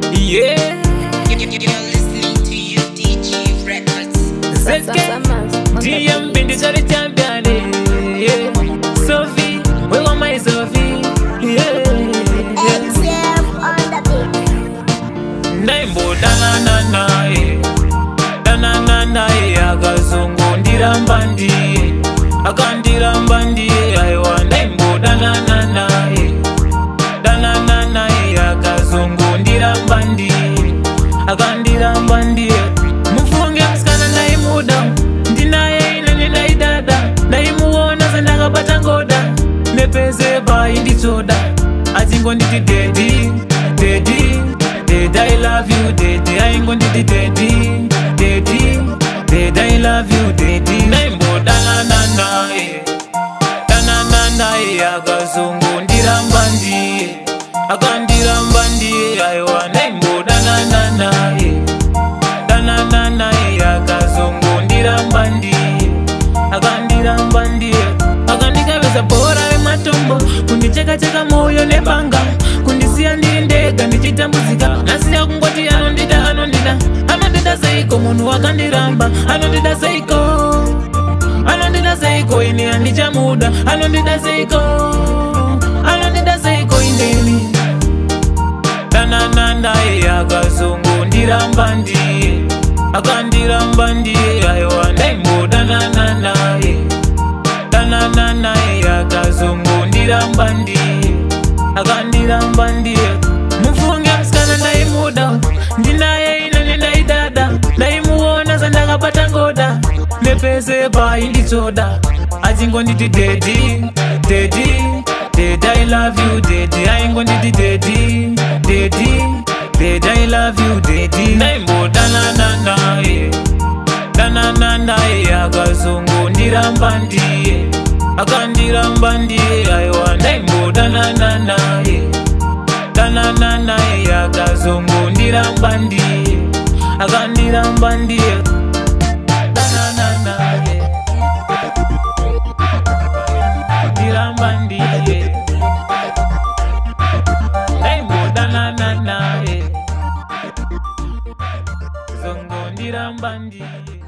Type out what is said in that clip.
Yeah. You're listening to UDG Records. ZK DM been the champion. Yeah. Sophie, where want my Sophie? Yeah. XF on the beat. Naimbo dana na akazungu ndirambandi akandirambandi aiwa naimbo dana akazungu ndirambandi akandirambandi mufunge msikana ndaimuda ndinaye inene ndaidada ndaimuona sandakapata ngoda nepeze bai nditsoda achingo nditi dedi I love you dedi aingo nditi dedi I love you dedi naimbo dana akazungu ndirambandi akandirambandi aiwa naimbo dana akazungu ndirambandi akandirambandi akandikaveza bhora rematombo kundicheka moyo nebanga kundisiya ndiri ndega ndichitambudzika nasiya kungoti anondida seiko munhu wakandiramba anondida seiko ini handichamuda anondida seiko indeni dana akazungu ndirambandi akandirambandi aiwa ndaimbo dana akazungu ndirambandi akandirambandi mufunge msikana ndaimuda ndinaye inene ndaidada ndaimuona sandakapata ngoda nepese pai nditsoda achingo nditi dedi I love you dedi aingo nditi dedi I love you dedi naimbo dana akazungu ndirambandi akandirambandi aiwa ndaimbo dana akazungu ndirambandi akandirambandi ndirambandi ndaimbo dana zongo ndirambandi